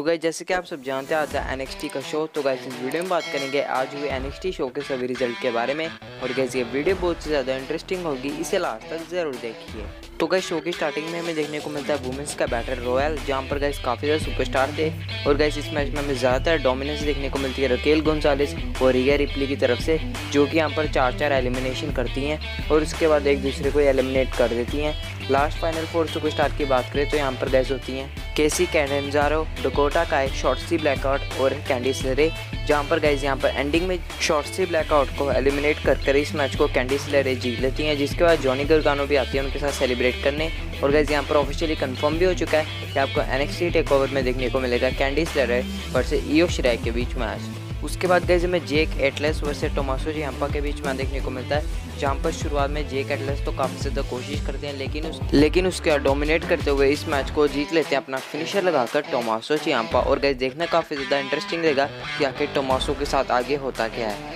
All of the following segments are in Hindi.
गाइस जैसे कि आप सब जानते हैं आज है NXT का शो। तो गाइस इस वीडियो में बात करेंगे आज हुए NXT शो के सभी रिजल्ट के बारे में। और गाइस ये वीडियो बहुत ही ज़्यादा इंटरेस्टिंग होगी, इसे लास्ट तक जरूर देखिए। तो गाइस शो की स्टार्टिंग में हमें देखने को मिलता है वुमेन्स का बैटल रॉयल, जहाँ पर गाइस काफ़ी ज़्यादा सुपरस्टार थे। और गाइस इस मैच में हमें ज़्यादातर डोमिनेंस देखने को मिलती है रकेल गोंजालेस और रिया रिप्ली की तरफ से, जो कि यहाँ पर 4-4 एलिमिनेशन करती हैं और उसके बाद एक दूसरे को एलिमिनेट कर देती हैं। लास्ट फाइनल 4 सुपरस्टार की बात करें तो यहाँ पर गाइस होती हैं केसी कैडेंजारो, डकोटा काई, शॉर्ट्सी ब्लैकआउट और कैंडिस लेरे, जहाँ पर गाइस यहाँ पर एंडिंग में शॉर्ट्सी ब्लैकआउट को एलिमिनेट कर इस मैच को कैंडिस लेरे जीत लेती हैं, जिसके बाद जॉनी गार्गानो भी आती है उनके साथ सेलिब्रेट करने। और गाइस यहाँ पर ऑफिशियली कंफर्म भी हो चुका है कि आपको NXT टेकओवर में देखने को मिलेगा कैंडिस लेरे वर्सेस इयो शिराई के बीच मैच। उसके बाद गाइस हमें Jake Atlas versus Tommaso Ciampa के बीच में देखने को मिलता है, जहाँ पर शुरुआत में जेक एटलस तो काफ़ी ज़्यादा कोशिश करते हैं लेकिन उसके डोमिनेट करते हुए इस मैच को जीत लेते हैं अपना फिनिशर लगाकर टोमासो चियाम्पा। और गाइस देखना काफ़ी ज़्यादा इंटरेस्टिंग रहेगा कि आखिर टोमासो के साथ आगे होता क्या है।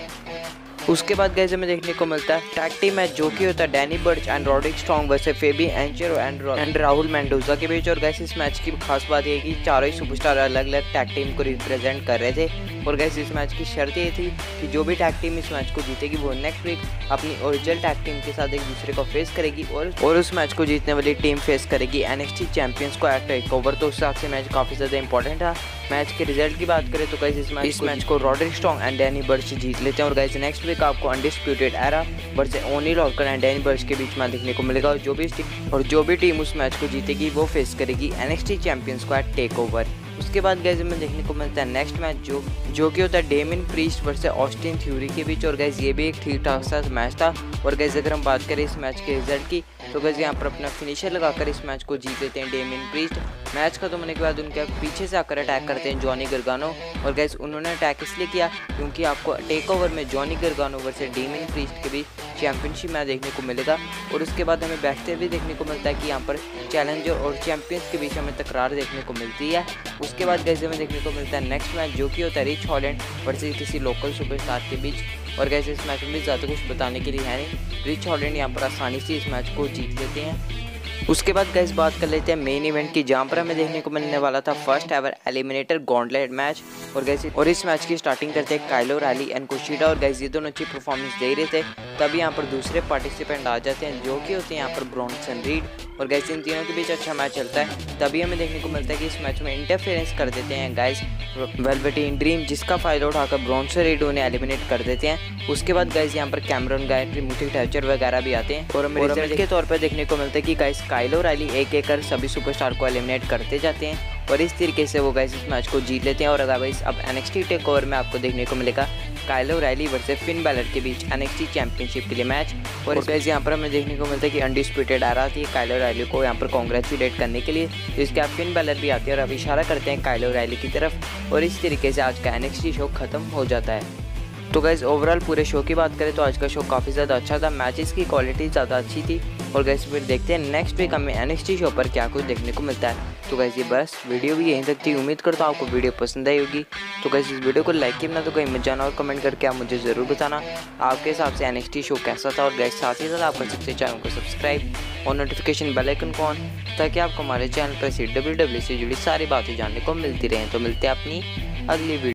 उसके बाद गाइस हमें देखने को मिलता है टैग टीम मैच, जो कि होता है Danny Burch and Roderick Strong versus Fabian एंचर एंड राहुल मेंडोजा के बीच। और गाइस इस मैच की खास बात ये है कि चारों ही सुपरस्टार अलग अलग टैग टीम को रिप्रेजेंट कर रहे थे। और गाइस इस मैच की शर्त ये थी कि जो भी टैग टीम इस मैच को जीतेगी वो नेक्स्ट वीक अपनी ओरिजिनल टैग टीम के साथ एक दूसरे को फेस करेगी और उस मैच को जीतने वाली टीम फेस करेगी NXT चैंपियंस को एट टेकओवर। तो उस हिसाब से मैच काफ़ी ज़्यादा इंपॉर्टेंट था। मैच के रिजल्ट की बात करें तो गाइस इस मैच को Roderick Strong and Danny Burch जीत लेते हैं। और गाइस नेक्स्ट वीक आपको undisputed era versus Oney Lorcan and Danny Burch के बीच में देखने को मिलेगा। और जो भी टीम उस मैच को जीतेगी वो फेस करेगी NXT चैंपियंस को एट टेकओवर। उसके बाद गाइस हमें देखने को मिलता है नेक्स्ट मैच जो कि होता है Damian Priest versus Austin Theory के बीच। और गाइस ये भी एक ठीक ठाक सा मैच था। और गाइस अगर हम बात करें इस मैच के रिजल्ट की तो गाइस यहाँ पर अपना फिनिशर लगाकर इस मैच को जीत लेते हैं डेमिन प्रीस्ट। मैच खत्म होने के बाद उनके पीछे से आकर अटैक करते हैं जॉनी गार्गानो। और गाइस उन्होंने अटैक इसलिए किया क्योंकि आपको टेकओवर में Johnny Gargano versus Damian Priest के बीच चैंपियनशिप मैच देखने को मिलेगा। और उसके बाद हमें बैठते हुए देखने को मिलता है कि यहाँ पर चैलेंजर और चैंपियंस के बीच हमें तकरार देखने को मिलती है। उसके बाद गाइस हमें देखने को मिलता है नेक्स्ट मैच, जो कि होता है रिच हॉलैंड वर्सेस किसी लोकल सुपरस्टार के बीच। और गाइस इस मैच में भी ज़्यादा कुछ बताने के लिए है नहीं, रिच हॉलैंड यहाँ पर आसानी से इस मैच को जीत लेते हैं। उसके बाद गाइस बात कर लेते हैं मेन इवेंट की, जहाँ पर हमें देखने को मिलने वाला था first ever eliminator gauntlet match. और इस मैच की स्टार्टिंग करते हैं काइलो रैली एंड कुशिडा। और गाइस ये दोनों अच्छी परफॉर्मेंस दे रहे थे, तभी यहाँ पर दूसरे पार्टिसिपेंट आ जाते हैं जो कि होते हैं यहाँ पर ब्रॉन्सन रीड। और गाइस इन तीनों के बीच अच्छा मैच चलता है, तभी हमें देखने को मिलता है कि इस मैच में इंटरफेरेंस कर देते हैं गाइस वेलवेटीन ड्रीम, जिसका फायदा उठाकर ब्रॉन्सन रीड उन्हें एलिमिनेट कर देते हैं। उसके बाद गाइस यहाँ पर कैमरन गायत्री, मुथी टैचर वगैरह भी आते हैं। और हमें रिजल्ट के तौर पर देखने को मिलता है कि गाइस काइलो रैली एक एक कर सभी सुपरस्टार को एलिमिनेट करते जाते हैं और इस तरीके से वो गाइस इस मैच को जीत लेते हैं। और अगर गाइस अब NXT टेकओवर में आपको देखने को मिलेगा Kyle O'Reilly versus Finn Balor के बीच NXT चैंपियनशिप के लिए मैच। और इस गाइस यहाँ पर हमें देखने को मिलता है कि अनडिस्प्यूटेड आ रही है काइलो रैली को यहाँ पर कॉन्ग्रेचुलेट करने के लिए, जिसके बाद फिन बैलर भी आते हैं और अब इशारा करते हैं काइलो रैली की तरफ। और इस तरीके से आज का NXT शो खत्म हो जाता है। तो गाइस ओवरऑल पूरे शो की बात करें तो आज का शो काफ़ी ज़्यादा अच्छा था, मैचेस की क्वालिटी ज़्यादा अच्छी थी। और गाइस फिर देखते हैं नेक्स्ट वीक हमें NXT शो पर क्या कुछ देखने को मिलता है। तो गाइस ये बस वीडियो भी यहीं तक थी, उम्मीद करता हूँ आपको वीडियो पसंद आई होगी। तो गाइस इस वीडियो को लाइक किया ना तो कहीं मत जाना और कमेंट करके आप मुझे ज़रूर बताना आपके हिसाब से NXT शो कैसा था। और गाइस साथ ही साथ आप कर सकते हैं चैनल को सब्सक्राइब और नोटिफिकेशन बेल आइकन को ऑन, ताकि आपको हमारे चैनल पर WWE से जुड़ी सारी बातें जानने को मिलती रहें। तो मिलते हैं अपनी अगली वीडियो।